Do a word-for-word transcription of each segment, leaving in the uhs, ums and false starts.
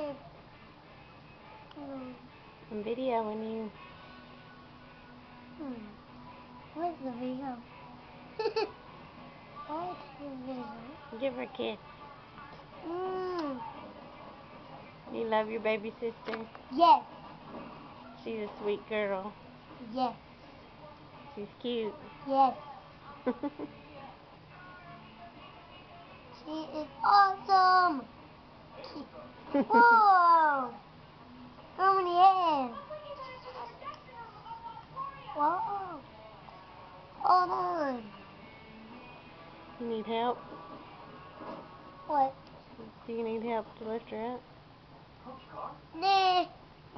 I'm videoing you. Hmm. Where's the video? Where's the video? Give her a kiss. Mm. You love your baby sister? Yes. She's a sweet girl. Yes. She's cute. Yes. She is awesome. Whoa. How many hands? Whoa. Hold on. You need help? What? Do you need help to lift her up? Nah.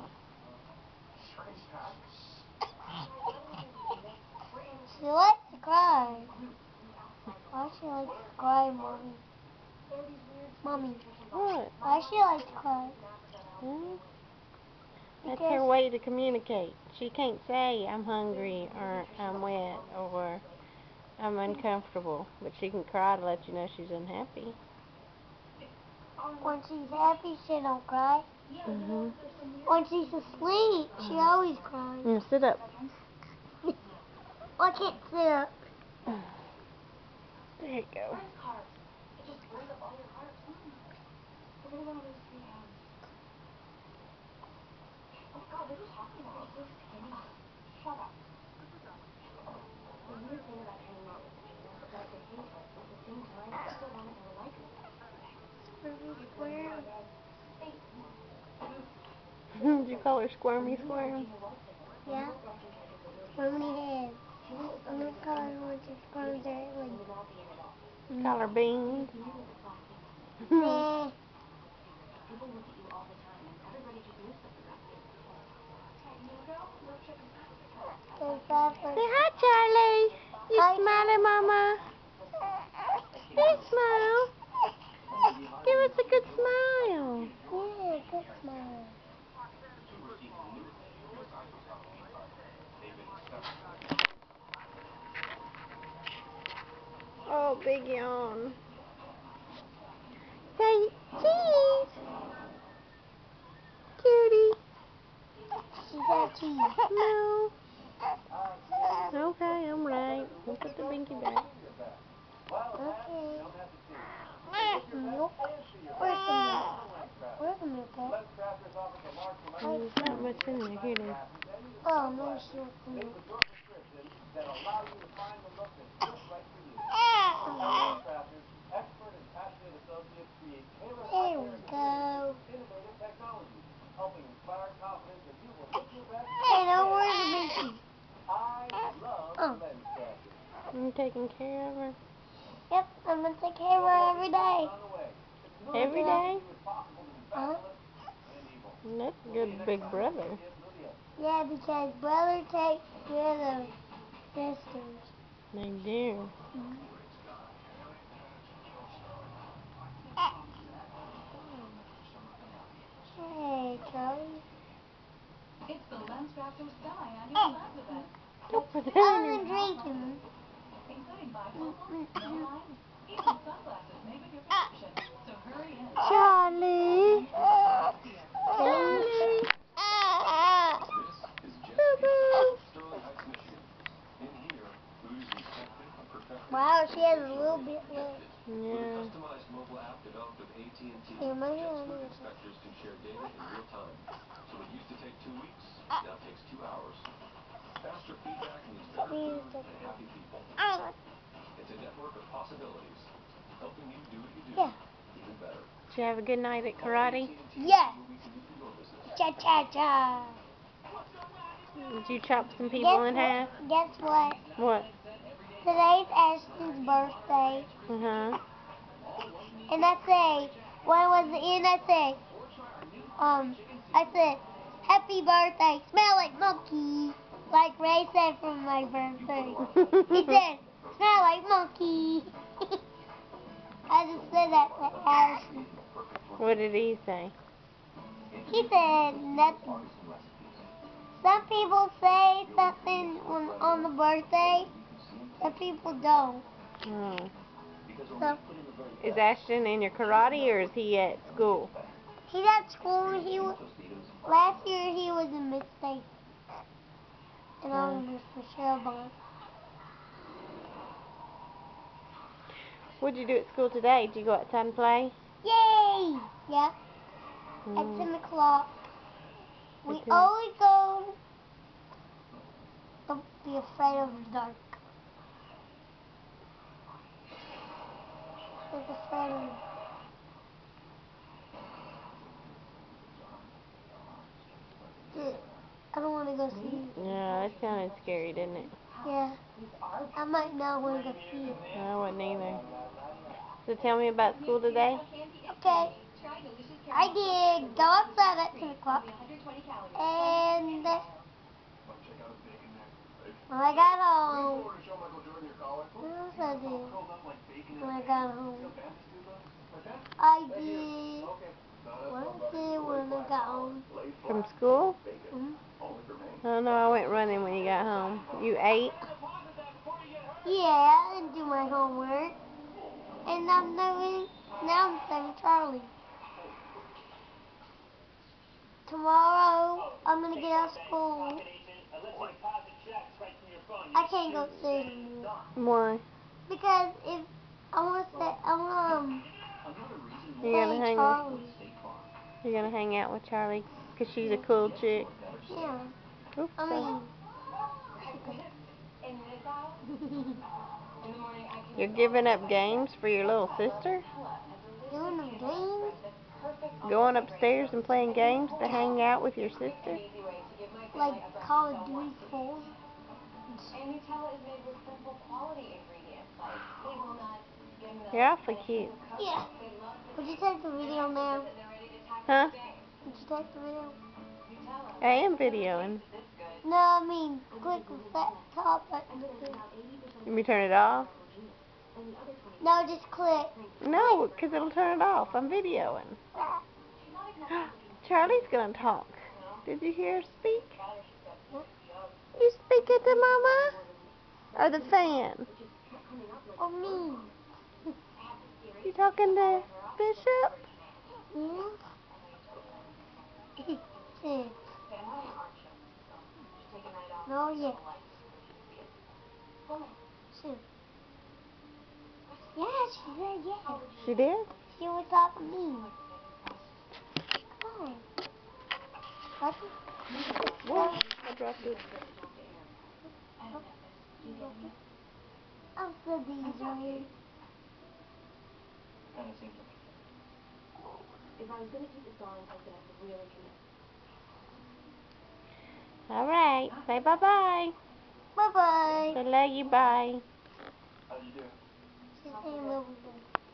She likes to cry. Why she likes to cry, Mommy? Mommy. What? Why she likes to cry? Hmm? That's Because her way to communicate. She can't say I'm hungry or I'm wet or I'm uncomfortable, but she can cry to let you know she's unhappy. when she's happy, she don't cry. Mm-hmm. When she's asleep, she always cries. Now sit up. I can't sit up. There you go. Did you call her Squirmy Squirm? Yeah. How many heads? I'm gonna call her when she squirms her leg. Call her Beans. Nah. Say hi, Charlie. You Hi. smiling, Mama? Big smile. Give us a good smile. Yeah, good smile. Oh, big yawn. Say cheese. Cutie. She said cheese. No. Okay, I'm right. We'll put the binky back. Okay. Milk. Where's the milk? Where's the milk at? There's not much in there. Here it is. Oh, no, she wants the milk. There we go. Hey, now where's the binky? Oh. You taking care of her? Yep, I'm gonna take care of her every day. Every day? Huh? That's a good big brother. Yeah, because brother takes care of sisters. They do. Mm-hmm. Hey, Charlie. It's the Lens Crafters semi-annual Lens event. Don't put that I'm in your drinking. Including bifocals, no lines, even sunglasses made with your prescription. So hurry in. Charlie. Charlie. Wow, she has a little bit left. Yeah. Customized mobile app developed with A T and T. Yeah, my Jet hand food is- inspectors can share data in real time. So what used to take two weeks now takes two hours. Faster feedback means better food and happy people. It's a network of possibilities, helping you do what you do Yeah. even better. Did you have a good night at karate? Yeah. We can do for your business. Cha cha cha. Did you chop some people Guess in what? half? Guess what? What? Today's Ashton's birthday. Uh-huh. And I say, when was the end? I say, um, I said, happy birthday, smell like monkey. Like Ray said for my birthday. He said, smell like monkey. I just said that to Ashton. What did he say? He said nothing. Some people say something on, on the birthday. Some people don't. Oh. So, Is Ashton in your karate or is he at school? He's at school. He was, last year he was in Mid-State. And I was in Michelle Bond. What'd you do at school today? Did you go outside and play? Yay! Yeah. Mm. At ten o'clock. We Okay. always go. Don't be afraid of the dark. Don't be afraid of it. I don't want to go see it. Yeah, that sounded scary, didn't it? Yeah. I might not want to go see it. I wouldn't either. So tell me about school today. Okay. I did go outside at ten o'clock. And when I got home, what else I did when I got home? I did, what I did when I got home? From school? Mm-hmm. I don't know, I went running when you got home. You ate? Yeah, I didn't do my homework. And I'm doing, now I'm saving Charlie. Tomorrow, I'm going to get out of school. I can't go upstairs anymore. Why? Because if I want to stay, I want um, You're gonna play hang Charlie. You're gonna hang out with Charlie because she's a cool chick. Yeah. Oops, I sorry. mean, You're giving up games for your little sister? doing the games? Going upstairs and playing games to hang out with your sister? Like Call of Duty four? And Nutella is made with simple quality ingredients like hazelnuts, skim milk, You're awfully cute. Yeah. Would you take the video now? Huh? Would you take the video? I am videoing. No, I mean, click that top button. Let me turn it off? No, just click. No, because it'll turn it off. I'm videoing. Charlie's gonna talk. Did you hear her speak? You speaking to Mama? Or the fan? Or me. You talking to Bishop? Yeah. Six. No, yeah. Six. Yeah, she said yeah. She did? She was talking to me. Come on. What? Whoa, I dropped it. I'm so D J. If I was going to keep this going, I was going to have to really commit. Alright, say bye-bye. Bye bye. Say love you, bye. She's saying love you.